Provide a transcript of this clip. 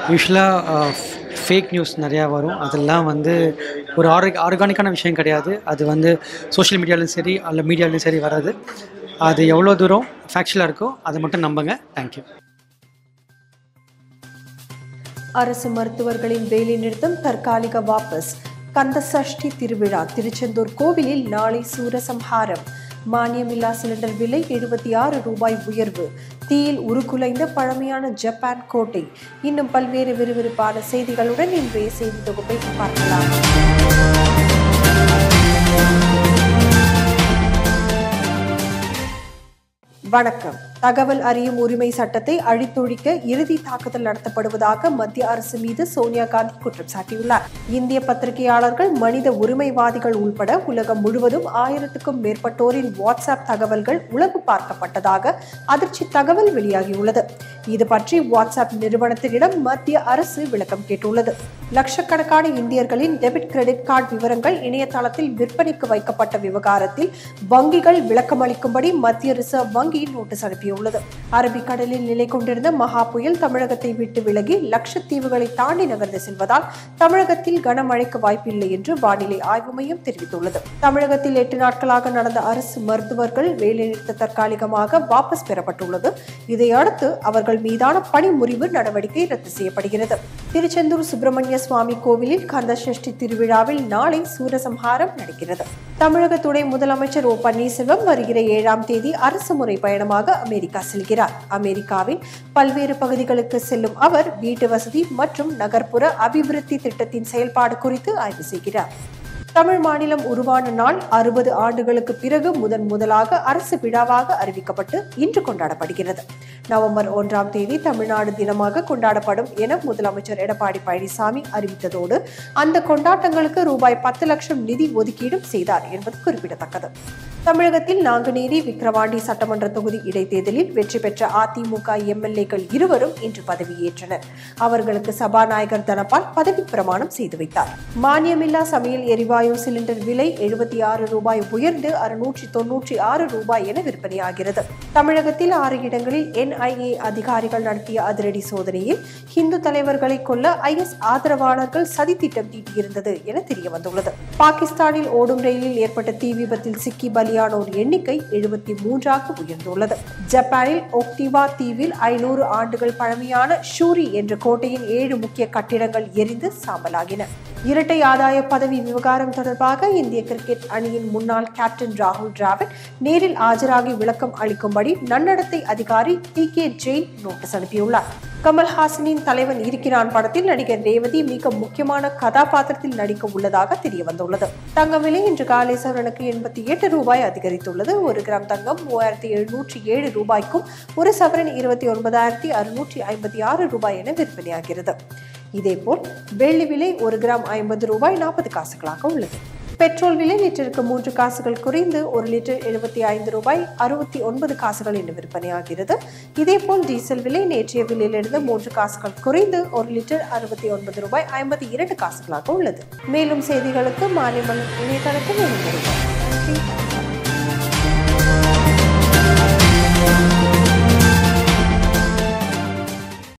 யூஸ்வலாக fake news நிறையா வரும். அதெல்லாம் வந்து ஒரு ஆர்கானிக்கான விஷயம் கிடையாது. அது வந்து சோஷியல் மீடியாலையும் சரி அல்ல மீடியாலையும் சரி வராது. அது எவ்வளோ தூரம் ஃபேக்சுவலாக இருக்கோ அதை மட்டும் நம்புங்க. தேங்க்யூ. அரசு மருத்துவர்களின் வேலை நிறுத்தம் தற்காலிக வாபஸ். கந்தசஷ்டி திருவிழா திருச்செந்தூர் கோவிலில் நாளை சூரசம்ஹாரம். மானியமில்லா சிலிண்டர் விலை 76 ரூபாய் உயர்வு. தீயில் உருக்குலைந்த பழமையான ஜப்பான் கோட்டை. இன்னும் பல்வேறு விறுவிறுப்பான செய்திகளுடன் இன்றைய செய்தி தொகுப்பை பார்க்கலாம். வணக்கம். தகவல் அறியும் உரிமை சட்டத்தை அழித்தொழிக்க இறுதி தாக்குதல் நடத்தப்படுவதாக மத்திய அரசு மீது சோனியா காந்தி குற்றம் சாட்டியுள்ளார். இந்திய பத்திரிகையாளர்கள், மனித உரிமைவாதிகள் உள்பட உலகம் முழுவதும் 1000க்கும் மேற்பட்டோரின் வாட்ஸ்அப் தகவல்கள் உளவு பார்க்கப்பட்டதாக அதிர்ச்சி தகவல் வெளியாகியுள்ளது. இது பற்றி வாட்ஸ்அப் நிறுவனத்தினிடம் மத்திய அரசு விளக்கம் கேட்டுள்ளது. லட்சக்கணக்கான இந்தியர்களின் டெபிட் கிரெடிட் கார்டு விவரங்கள் இணையதளத்தில் விற்பனைக்கு வைக்கப்பட்ட விவகாரத்தில் வங்கிகள் விளக்கமளிக்கும்படி மத்திய ரிசர்வ் வங்கி நோட்டீஸ் அனுப்பியுள்ளது. அரபிக்கடலில் நிலை கொண்டிருந்த மகா புயல் தமிழகத்தை விட்டு விலகி லட்சத்தீவுகளை தாண்டி நகர்ந்து செல்வதால் தமிழகத்தில் கனமழைக்கு வாய்ப்பில்லை என்று வானிலை ஆய்வு மையம் தெரிவித்துள்ளது. தமிழகத்தில் 8 நாட்களாக நடந்த அரசு மருத்துவர்கள் வேலைநிறுத்த தற்காலிகமாக வாபஸ் பெறப்பட்டுள்ளது. இதையடுத்து அவர்கள் மீதான பணி முறிவு நடவடிக்கை ரத்து செய்யப்படுகிறது. திருச்செந்தூர் சுப்பிரமணிய சுவாமி கோவிலில் கந்தசஷ்டி திருவிழாவில் நாளை சூரசம்ஹாரம் நடக்கிறது. தமிழக துணை முதலமைச்சர் ஓ பன்னீர்செல்வம் வருகிற 7ஆம் தேதி அரசு முறை பயணமாக அமெரிக்கா செல்கிறார். அமெரிக்காவின் பல்வேறு பகுதிகளுக்கு செல்லும் அவர் வீட்டு வசதி மற்றும் நகர்ப்புற அபிவிருத்தி திட்டத்தின் செயல்பாடு குறித்து ஆய்வு செய்கிறார். தமிழ் மாநிலம் உருவான நாள் 60 ஆண்டுகளுக்கு பிறகு முதலாக அரசு விழாவாக அறிவிக்கப்பட்டு இன்று கொண்டாடப்படுகிறது. நவம்பர் 1ஆம் தேதி தமிழ்நாடு தினமாக கொண்டாடப்படும் என முதலமைச்சர் எடப்பாடி பழனிசாமி அறிவித்ததோடு அந்த கொண்டாட்டங்களுக்கு ரூபாய் 10 லட்சம் நிதி ஒதுக்கீடும் செய்தார் என்பது குறிப்பிடத்தக்கது. தமிழகத்தில் நாங்குநேரி, விக்கிரவாண்டி சட்டமன்ற தொகுதி இடைத்தேர்தலில் வெற்றி பெற்ற அதிமுக எம்எல்ஏக்கள் இருவரும் இன்று பதவியேற்றனர். அவர்களுக்கு சபாநாயகர் தனபால் பதவி பிரமாணம் செய்து வைத்தார். மானியமில்லா சமையல் எரிவாயு சிலிண்டர் விலை 76 ரூபாய் உயர்ந்து 696 ரூபாய் என விற்பனையாகிறது. தமிழகத்தில் 6 இடங்களில் NIA அதிகாரிகள் நடத்திய அதிரடி சோதனையில் இந்து தலைவர்களை கொல்ல IS ஆதரவாளர்கள் சதித்திட்டம் தீட்டியிருந்தது என தெரியவந்துள்ளது. பாகிஸ்தானில் ஓடும் ரயிலில் ஏற்பட்ட தீ விபத்தில் சிக்கி பலியானோர் எண்ணிக்கை 73ஆக உயர்ந்துள்ளது. ஜப்பானில் ஒக்டிவா தீவில் 500 ஆண்டுகள் பழமையான ஷூரி என்ற கோட்டையின் 7 முக்கிய கட்டிடங்கள் எரிந்து சாம்பலாகின. இரட்டை ஆதாய பதவி விவகாரம் தொடர்பாக இந்திய கிரிக்கெட் அணியின் முன்னாள் கேப்டன் ராகுல் டிராவிட் நேரில் ஆஜராகி விளக்கம் அளிக்கும்படி நன்னடத்தை அதிகாரி TK ஜெயின் நோட்டீஸ் அனுப்பியுள்ளார். கமல்ஹாசனின் தலைவன் இருக்கிறான் படத்தில் நடிகர் ரேவதி மிக முக்கியமான கதாபாத்திரத்தில் நடிக்க உள்ளதாக தெரியவந்துள்ளது. தங்கம் விலை இன்று காலை சவரனுக்கு 88 ரூபாய் அதிகரித்துள்ளது. 1 கிராம் தங்கம் 3707 ரூபாய்க்கும் 1 சவரன் 29,656 ரூபாய் என விற்பனையாகிறது. இதேபோல் வெள்ளி விலை 1 கிராம் 50 ரூபாய் 40 காசுகளாக உள்ளது. பெட்ரோல் விலை லிட்டருக்கு 3 காசுகள் குறைந்து 1 லிட்டர் 75 ரூபாய் 69 காசுகள் என்று விற்பனையாகிறது. இதேபோல் டீசல் விலை நேற்றைய விலையிலிருந்து 3 காசுகள் குறைந்து 1 லிட்டர் 69 ரூபாய் 52 காசுகளாக உள்ளது. மேலும் செய்திகளுக்கு மாநில இணையதளத்தில் இணைந்திருக்கிறோம்.